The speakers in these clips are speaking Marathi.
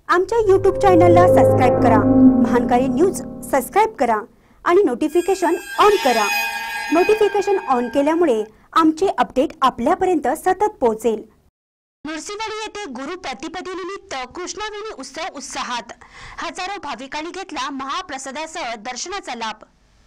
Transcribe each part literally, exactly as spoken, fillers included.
आमच्या यूट्यूब चॅनलला सबस्क्राइब करा, महानकारी न्यूज सबस्क्राइब करा आणि नोटिफिकेशन ऑन करा। नोटिफिकेशन ऑन केल्यामुळे आमचे अपडेट आपल्यापर्यंत सतत पोहोचेल। नृसिंहवाडी येथे गुरु प्रतिपदेनिमित्त कृष्णवेणी उत्सव उत्साहात, हजारो भाविकांनी घेतला महाप्रसादासह दर्शनाचा लाभ।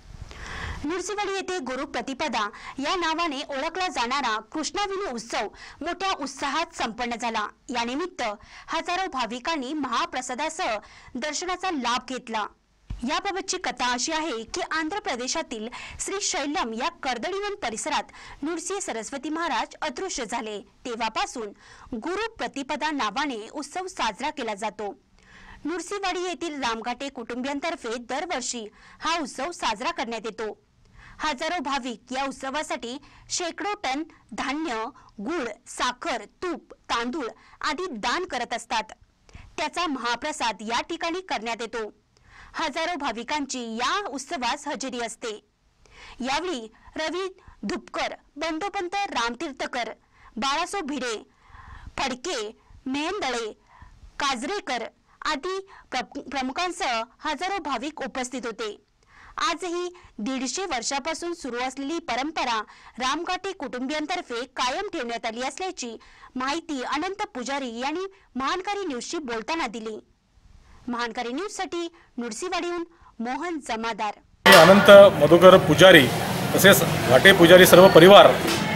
नृसिंहवाडी येथे गुरु प्रतिपदा या नावाने ओळखला जाणारा कृष्णवेणी उत्सव मोठ्या उत्साहात संपन्न झाला। या निमित्त हजारो भाविकांनी महाप्रसादासह दर्शनाचा लाभ घेतला। याबाबतची कथा अशी आहे की आंध्र प्रदेशातील श्री शैलम या कर्दळीवन परिसरात नृसिंह सरस्वती महाराज अदृश्य झाले तेव्हापासून गुरु प्रतिपदा नावाने उत्सव साजरा केला जातो। नृसिंहवाडी येथील रामघाटे कुटुंबियांतर्फे दरवर्षी हा उत्सव साजरा करण्यात येतो। हजारो भाविक या उत्सवासाठी शेकडो टन धान्य, गुळ, साखर, तूप, तांदूळ आदी दान करत असतात। त्याचा महाप्रसाद या ठिकाणी करण्यात येतो। हजारो भाविकांची या उत्सवास हजेरी असते। यावेळी रवी धुपकर, बंडोपंत रामतीर्थकर, बाळासो भिडे, फडके, मेहंदळे, काजरेकर आदी प्रमुखांसह हजारो भाविक उपस्थित होते। आजही दीडशे वर्षापासून सुरू असलेली परंपरा रामघाटे कुटुंबियांतर्फे कायम ठेवण्यात आली असल्याची माहिती अनंत पुजारी यांनी महानकारी न्यूजशी बोलताना दिली। महानकारी न्यूज साठी नृसिंहवाडीहून मोहन जमादार। अनंत मधुकर पुजारी तसेच घाटे पुजारी सर्व परिवार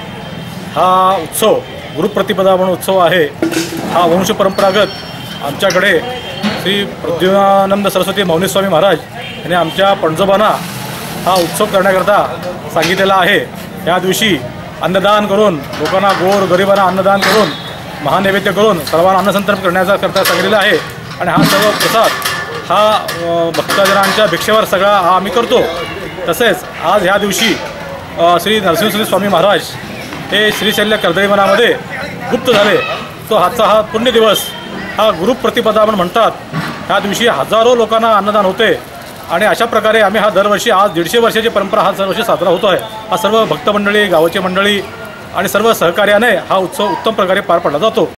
हा उत्सव गुरुप्रतिपदा म्हणून उत्सव आहे। हा वंश परंपरागत आमच्याकडे श्री प्रद्युम्नानंद सरस्वती मौनी स्वामी महाराज यांनी आमच्या पणजोबांना हा उत्सव करण्याकरता सांगितलेला आहे। या दिवशी अन्नदान करून लोकांना, गोर गरिबांना अन्नदान करून महानैवेद्य करून सर्वांना अन्नसंतर्पण करण्याचा करता सांगितलेला आहे। आणि हा सर्व प्रसाद हा भक्तजनांच्या भिक्षेवर सगळा हा आम्ही करतो। तसेच आज ह्या दिवशी श्री नरसिंह स्वामी महाराज हे श्रीशैल्य कर्दळीवनामध्ये गुप्त झाले, तो आजचा हा पुण्य दिवस हा गुरुप्रतिपदा म्हणून म्हणतात। ह्या दिवशी हजारो लोकांना अन्नदान होते आणि अशा प्रकारे आम्ही हा दरवर्षी आज दीडशे वर्षाची परंपरा हा दरवर्षी साजरा होतो आहे। हा सर्व भक्त मंडळी, गावाची मंडळी आणि सर्व सहकार्याने हा उत्सव उत्तम प्रकारे पार पडला जातो।